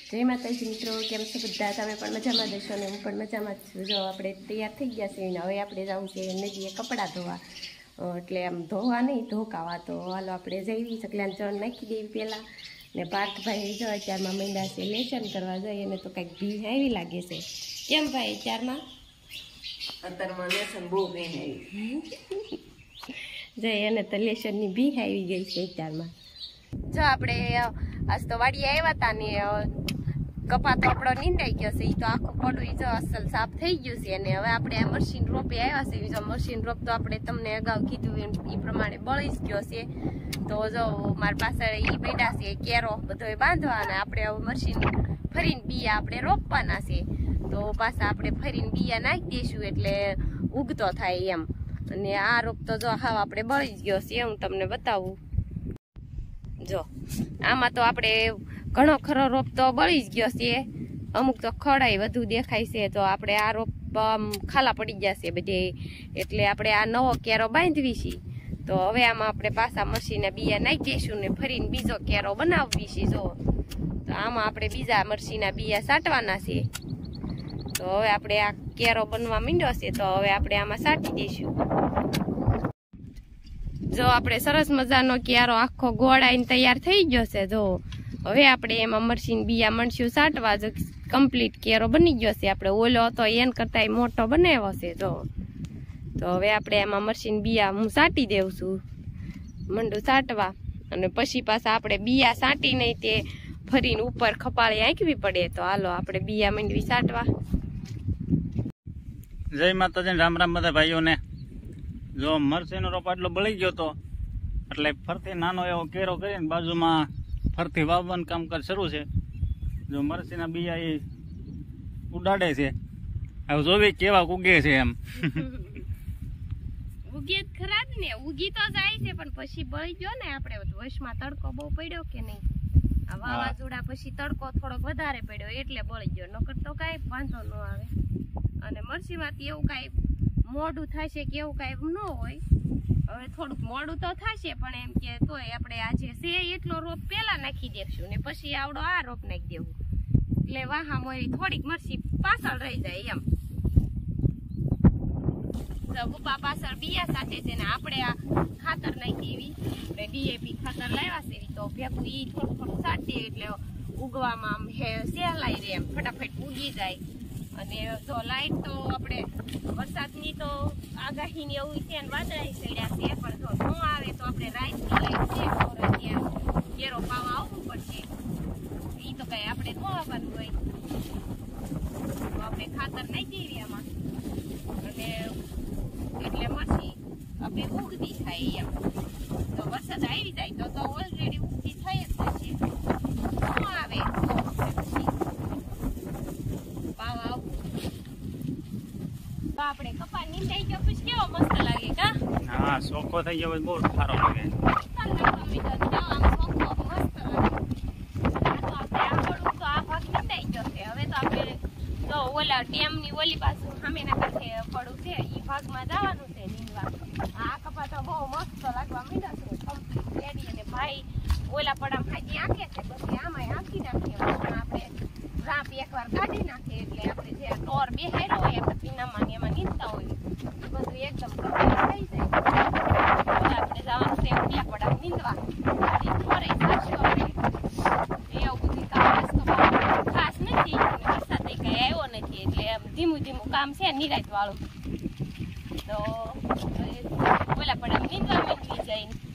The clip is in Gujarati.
જય માતાજી મિત્રો, કેમ છો બધા? તમે પણ મજામાં દેશો ને હું પણ મજામાં જ છું. જો આપણે તૈયાર થઈ ગયા છે ને હવે આપણે જવું છે નદીએ કપડાં ધોવા, એટલે આમ ધોવા નહીં ધોકાવા. તો હાલો આપણે જઈ ચકલાને ચણ નાખી દેવી પહેલાં. ને પાર્થભાઈ જો અત્યારમાં મહિના છે લેશન કરવા જઈએ એને તો કંઈક ભી આવી લાગે છે. કેમ ભાઈ અત્યારમાં? અત્યારમાં લેશન બહુ ભી આવી જઈ એને તો લેશનની ભી આવી ગઈ છે અત્યારમાં. જો આપણે આજ તો વાડીએ આવ્યા હતા ને કપા તો આપણો નીંદાઈ ગયો છે. એ તો આખું પડું જો અસલ સાફ થઈ ગયું છે. અને હવે આપણે આ મશીન રોપે આવ્યા છે. જો મશીન રોપ તો આપણે તમને અગાઉ કીધું એ પ્રમાણે બળી જ ગયો છે. તો જો મારી પાસે એ બેઠા છે કેરો બધો બાંધવા, અને આપણે હવે મશીન ફરીને બીયા આપણે રોપવાના છે. તો પાછા આપણે ફરીને બીયા નાખી દઈશું એટલે ઉગતો થાય એમ. અને આ રોપ તો જો હાવ આપણે બળી જ ગયો છે હું તમને બતાવું. જો આમાં તો આપણે ઘણો ખરો રોપ તો બળી જ ગયો છે, અમુક તો ખડાઈ વધુ દેખાય છે. તો આપણે આ રોપ ખાલા પડી જશે બધે, એટલે આપણે આ નવો કેરો બાંધવી છીએ. તો હવે આમાં આપણે પાછા મરસીના બીયા નાખી દઈશું ને ફરીને બીજો કેરો બનાવવી છે. જો તો આમાં આપણે બીજા મરસીના બીયા સાટવાના છે. તો હવે આપણે આ કેરો બનવા માંડ્યો છે, તો હવે આપણે આમાં સાટી દઈશું. જો આપણે સરસ મજાનો ક્યારો આખો ગોળાઈને તૈયાર થઈ ગયો છે. જો હવે આપણે એમાં મરસીન બીયા મળશું સાટવા. જો કમ્પ્લીટ કેરો બની ગયો છે. આપણે ઓલો હતો એન કરતા મોટો બનાવ્યો છે. જો તો હવે આપણે એમાં મરસીન બીયા હું સાટી દેઉં છું, મંડું સાટવા. અને પછી પાછા આપણે બીયા સાટી નહીં તે ફરીને ઉપર ખપાળી આંકવી પડે. તો હાલો આપણે બીયા મંડવી સાટવા. જય માતાજી, રામ રામ બધા ભાઈઓને. જો મરસીનો રોપ આટલો બળી ગયો તો એટલે ફરતી નાનો એવો કેરો કરીને બાજુમાં ફરતી વાવવાનું કામકાજ શરૂ છે. જો મરસીના બીયા એ ઉડાડે છે. હવે જોવી કેવા ઉગે છે એમ. ઉગે ખરા જ ને, ઉગી તો જાય છે પણ પછી બળી ગયો ને. આપણે વશમાં તડકો બહુ પડ્યો કે નહીં, આ વાવાઝોડા પછી તડકો થોડોક વધારે પડ્યો એટલે બળી ગયો. નકર તો કાંઈ વાંધો ન આવે. અને મરસીમાંથી એવું કાંઈ મોડું થશે કે એવું કાંઈ ન હોય. હવે થોડુંક મોડું તો થશે પણ એમ કે તોય આપણે આજે છે એટલો રોપ પહેલા નાખી દેશું ને પછી આવડો આ રોપ નાખી દેવું, એટલે વાહા મોરી થોડીક મરસી પાછળ રહી જાય એમ. પપ્પા પાછળ બીયા સાથે છે ને આપણે આ ખાતર નાખી એવી ડીએપી ખાતર લાવ્યા છે. તો ભેગું ઈ થોડું થોડું સાટી એટલે ઉગવામાં આમ સહેલાઈ રહે એમ, ફટાફટ ઉગી જાય. અને જો લાઈટ તો આપણે વરસાદની તો આગાહીની એવું છે ને વાદળાઈ ચડ્યા છે, પણ જો ન આવે તો આપણે રાઈસની લાઈટ છે ત્યાં કેરો પાવા આવવું પડશે. એ તો કઈ આપણે ન આવવાનું હોય. તો આપણે ખાતર નાખી દેવી આમાં, અને એટલે મરસી આપણે ઉગતી થાય એમ. તો વરસાદ આવી જાય તો ઓલરેડી ઉગતી થઈ જ જશે. ન આવે તો આપણે કપા નીંદાઈ ગયો પછી કેવો મસ્ત લાગે કા? હા, સોખો થઈ ગયો બહુ સારો લાગે. ઓલા ડેમની ઓલી બાજુ સામેના કાંઠે પડું છે એ ભાગમાં જવાનું છે નીંદવા. આ કપા તો બહુ મસ્ત લાગવા માંડ્યા છે કમ્પ્લીટ રેડી. અને ભાઈ ઓલા પડામાં હાજી આંકે છે, પછી આમાં આંકી નાખીએ. આપણે રાપ એકવાર કાઢી નાખીએ એટલે આપણે જે ટોર બેહાડ્યો હોય આપણે પીનામાં એમાં નીંદતા હોય એ બધું એકદમ કમ્પ્લીટ થઈ જાય. આપણે જવાનું છે ઓલા પડામાં નીંદવા. થોડે સાચું આપણે એવું બધું કામ ખાસ નથી. વરસાદ કઈ આવ્યો નથી એટલે ધીમું ધીમું કામ છે નિરાંત વાળું. તો ઓલા પડામાં નીંદવા માંડી જાય.